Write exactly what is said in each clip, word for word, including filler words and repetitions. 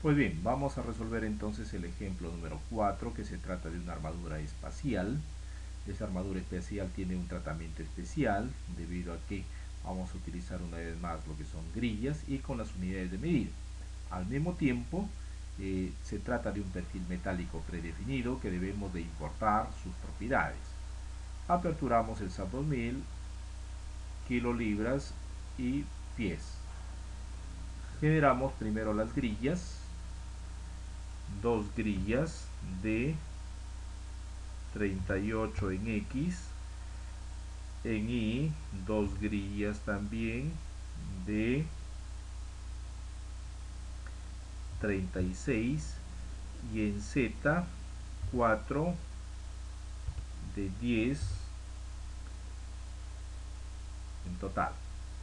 Pues bien, vamos a resolver entonces el ejemplo número cuatro, que se trata de una armadura espacial. Esta armadura espacial tiene un tratamiento especial debido a que vamos a utilizar una vez más lo que son grillas y con las unidades de medida. Al mismo tiempo, eh, se trata de un perfil metálico predefinido que debemos de importar sus propiedades. Aperturamos el SAP dos mil, kilolibras y pies. Generamos primero las grillas, dos grillas de treinta y ocho en X, en Y dos grillas también de treinta y seis y en Z cuatro de diez en total.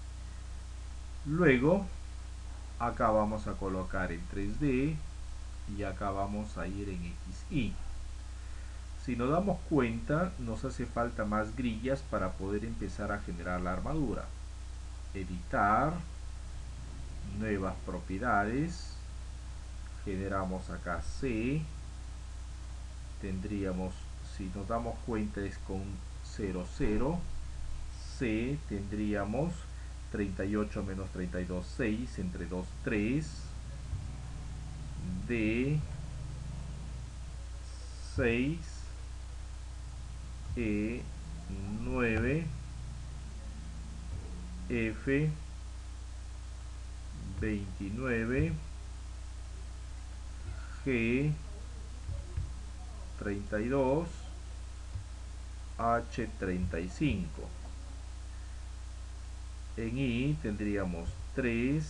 Luego acá vamos a colocar en tres D y acá vamos a ir en X Y. Si nos damos cuenta, nos hace falta más grillas para poder empezar a generar la armadura. Editar, nuevas propiedades, generamos acá C, tendríamos, si nos damos cuenta es con cero cero, C tendríamos treinta y ocho menos treinta y dos, seis, entre dos, tres, D, seis, E, nueve, F, veintinueve, G, treinta y dos, H, treinta y cinco. En Y tendríamos tres,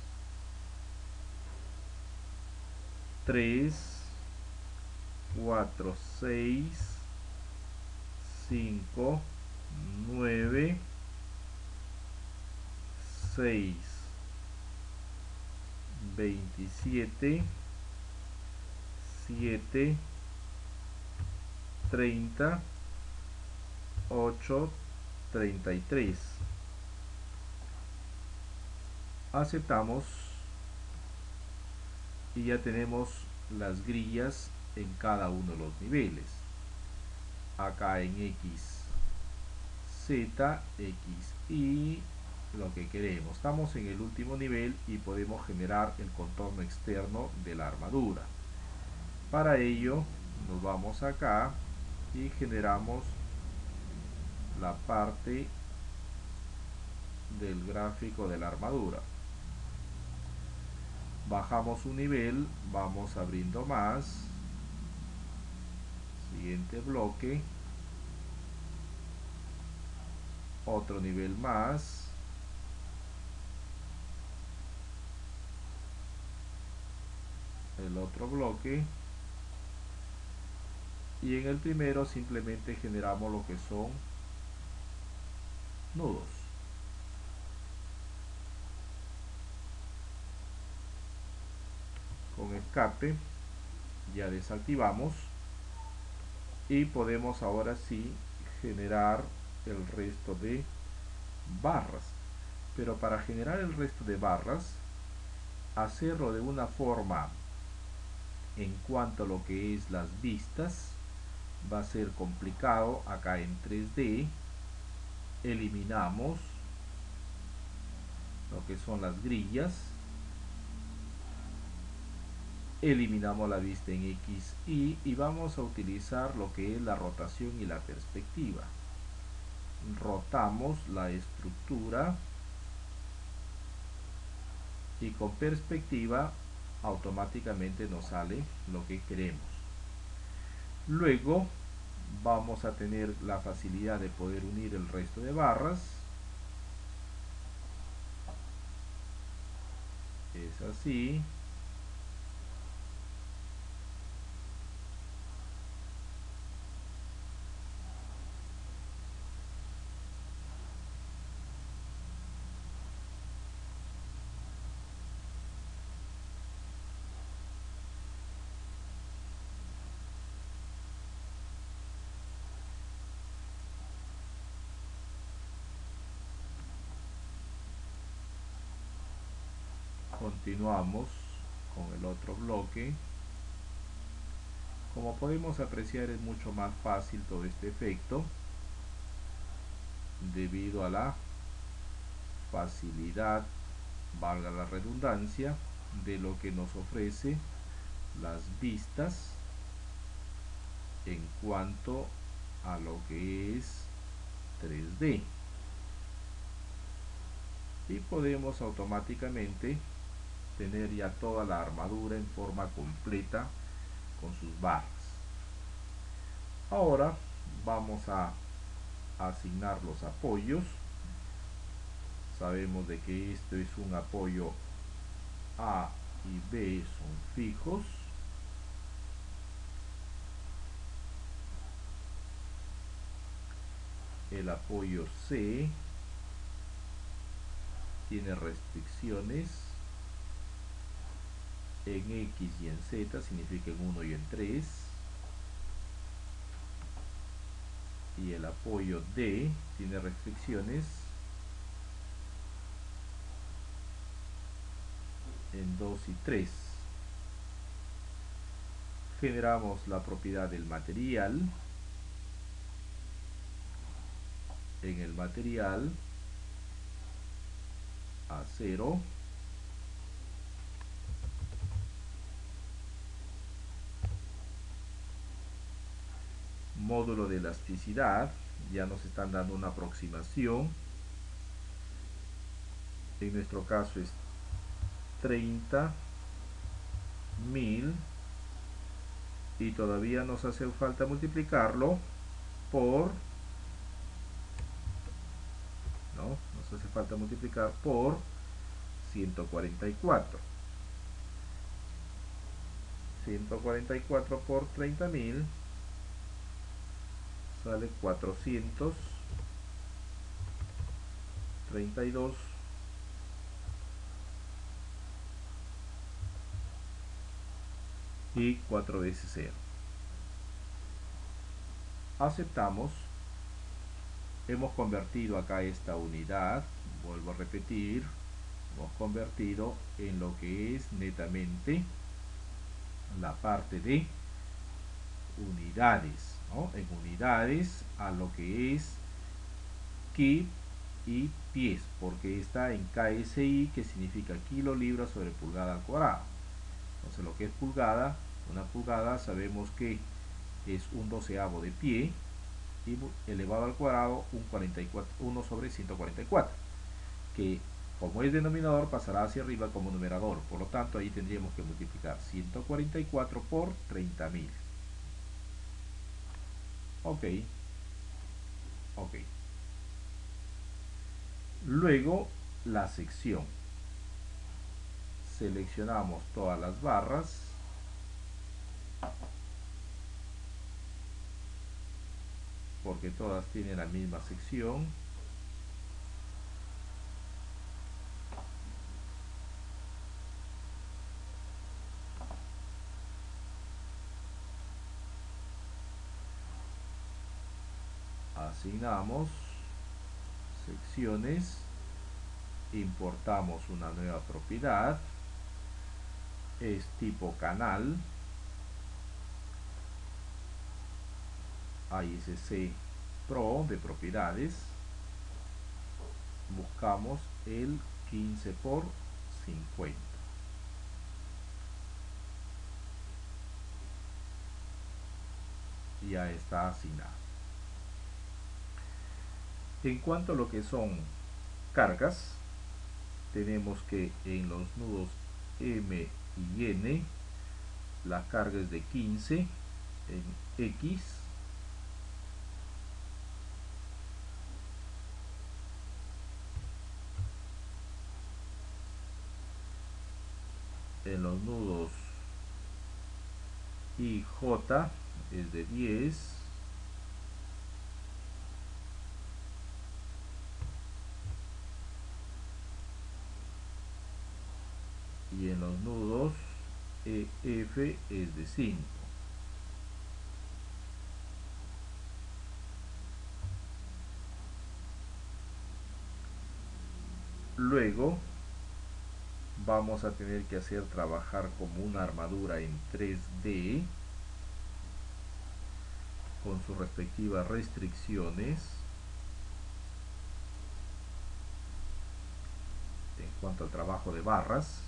tres, cuatro, seis, cinco, nueve, seis, veintisiete, siete, treinta, ocho, treinta y tres. Aceptamos y ya tenemos las grillas en cada uno de los niveles. Acá en X, Z, X, Y, lo que queremos. Estamos en el último nivel y podemos generar el contorno externo de la armadura. Para ello nos vamos acá y generamos la parte del gráfico de la armadura. Bajamos un nivel, vamos abriendo más, siguiente bloque, otro nivel más, el otro bloque, y en el primero simplemente generamos lo que son nudos. Con escape ya desactivamos y podemos ahora sí generar el resto de barras. Pero para generar el resto de barras, hacerlo de una forma en cuanto a lo que es las vistas va a ser complicado. Acá en tres D eliminamos lo que son las grillas, eliminamos la vista en X Y y vamos a utilizar lo que es la rotación y la perspectiva. Rotamos la estructura y con perspectiva automáticamente nos sale lo que queremos. Luego vamos a tener la facilidad de poder unir el resto de barras. Es así. Continuamos con el otro bloque. Como podemos apreciar, es mucho más fácil todo este efecto debido a la facilidad, valga la redundancia, de lo que nos ofrece las vistas en cuanto a lo que es tres D. Y podemos automáticamente tener ya toda la armadura en forma completa con sus barras. Ahora vamos a asignar los apoyos. Sabemos de que esto es un apoyo A y B, son fijos. El apoyo C tiene restricciones en X y en Z, significa en uno y en tres. Y el apoyo D tiene restricciones en dos y tres. Generamos la propiedad del material. En el material acero, módulo de elasticidad, ya nos están dando una aproximación. En nuestro caso es treinta mil y todavía nos hace falta multiplicarlo por no, nos hace falta multiplicar por ciento cuarenta y cuatro. ciento cuarenta y cuatro por treinta mil sale cuatrocientos treinta y dos y cuatro veces cero. Aceptamos. Hemos convertido acá esta unidad, vuelvo a repetir, hemos convertido en lo que es netamente la parte de unidades, ¿no? En unidades a lo que es kip y pies, porque está en K S I, que significa kilo libra sobre pulgada al cuadrado. Entonces lo que es pulgada, una pulgada sabemos que es un doceavo de pie y elevado al cuadrado un cuarenta y cuatro, uno sobre ciento cuarenta y cuatro, que como es denominador pasará hacia arriba como numerador, por lo tanto ahí tendríamos que multiplicar ciento cuarenta y cuatro por treinta mil. Ok, ok. Luego la sección. Seleccionamos todas las barras. Porque todas tienen la misma sección. Asignamos secciones. Importamos una nueva propiedad. Es tipo canal. A S C Pro de propiedades. Buscamos el quince por cincuenta. Ya está asignado. En cuanto a lo que son cargas, tenemos que en los nudos M y N la carga es de quince, en X en los nudos I J es de diez, y en los nudos E F es de cinco. Luego vamos a tener que hacer trabajar como una armadura en tres D con sus respectivas restricciones en cuanto al trabajo de barras.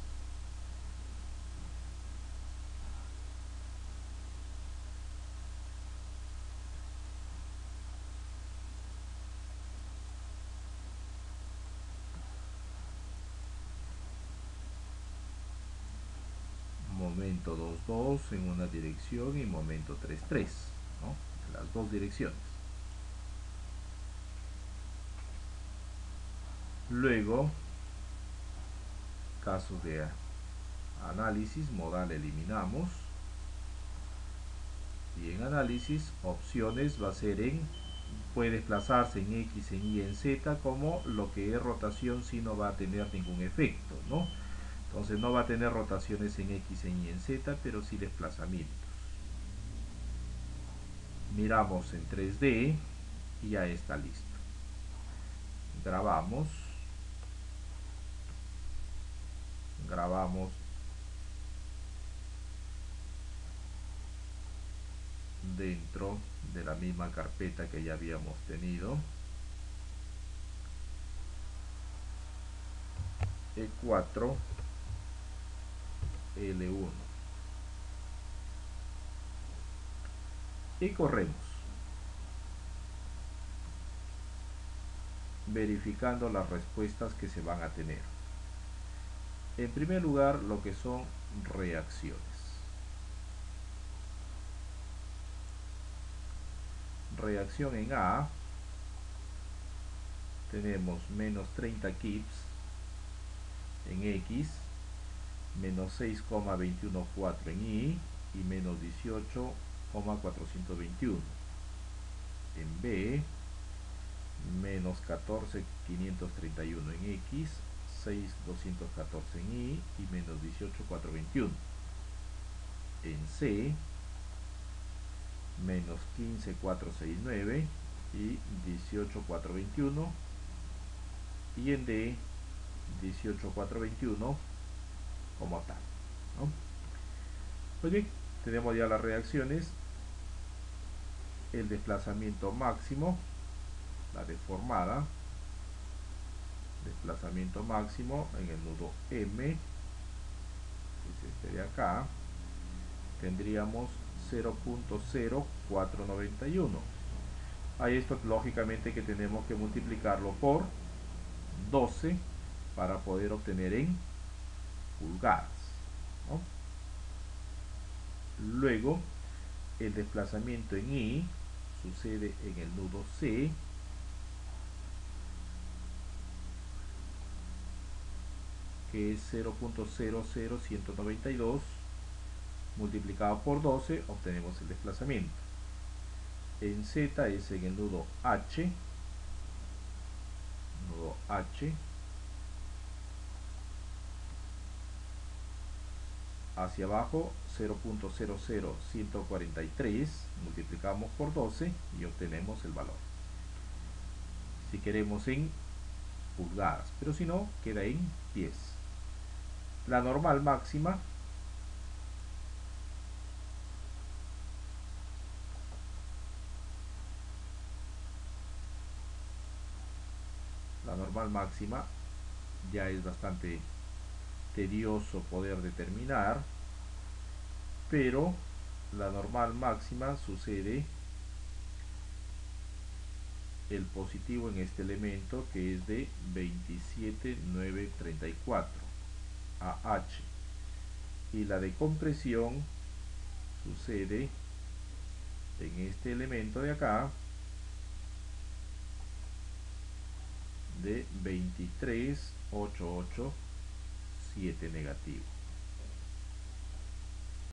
Momento dos dos en una dirección y momento tres tres, ¿no? En las dos direcciones. Luego, casos de análisis, modal eliminamos. Y en análisis, opciones va a ser en, puede desplazarse en X, en Y, en Z, como lo que es rotación si no va a tener ningún efecto, ¿no? Entonces no va a tener rotaciones en X, en Y, en Z, pero sí desplazamientos. Miramos en tres D y ya está listo. Grabamos. Grabamos dentro de la misma carpeta que ya habíamos tenido. E cuatro, L uno. Y corremos. Verificando las respuestas que se van a tener. En primer lugar, lo que son reacciones. Reacción en A, tenemos menos treinta kips en X, menos seis coma veintiuno cuatro en Y y menos dieciocho coma cuatrocientos veintiuno. En B, menos catorce mil quinientos treinta y uno en X, seis mil doscientos catorce en Y y menos dieciocho mil cuatrocientos veintiuno. En C, menos quince mil cuatrocientos sesenta y nueve y dieciocho mil cuatrocientos veintiuno. Y en D, dieciocho mil cuatrocientos veintiuno como tal, ¿no? Pues bien, tenemos ya las reacciones. El desplazamiento máximo, la deformada, desplazamiento máximo en el nudo M, que es este de acá, tendríamos cero punto cero cuatro noventa y uno. A esto lógicamente que tenemos que multiplicarlo por doce para poder obtener en pulgadas, ¿no? Luego, el desplazamiento en Y sucede en el nudo C, que es cero punto cero cero uno nueve dos, multiplicado por doce, obtenemos el desplazamiento. En Z es en el nudo H, nudo H, hacia abajo cero punto cero cero uno cuatro tres, multiplicamos por doce y obtenemos el valor. Si queremos en pulgadas, pero si no, queda en pies. La normal máxima la normal máxima ya es bastante tedioso poder determinar, pero la normal máxima sucede el positivo en este elemento, que es de veintisiete mil novecientos treinta y cuatro A H, y la de compresión sucede en este elemento de acá de veintitrés mil ochocientos ochenta y siete negativo.